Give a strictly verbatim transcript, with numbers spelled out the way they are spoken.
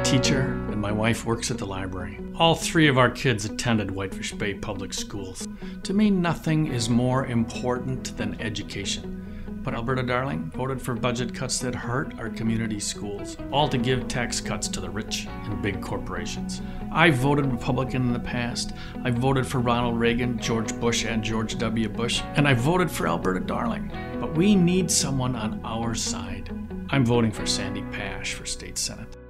teacher, and my wife works at the library. All three of our kids attended Whitefish Bay Public Schools. To me, nothing is more important than education. But Alberta Darling voted for budget cuts that hurt our community schools, all to give tax cuts to the rich and big corporations. I voted Republican in the past. I voted for Ronald Reagan, George Bush, and George W. Bush, and I voted for Alberta Darling. But we need someone on our side. I'm voting for Sandy Pasch for State Senate.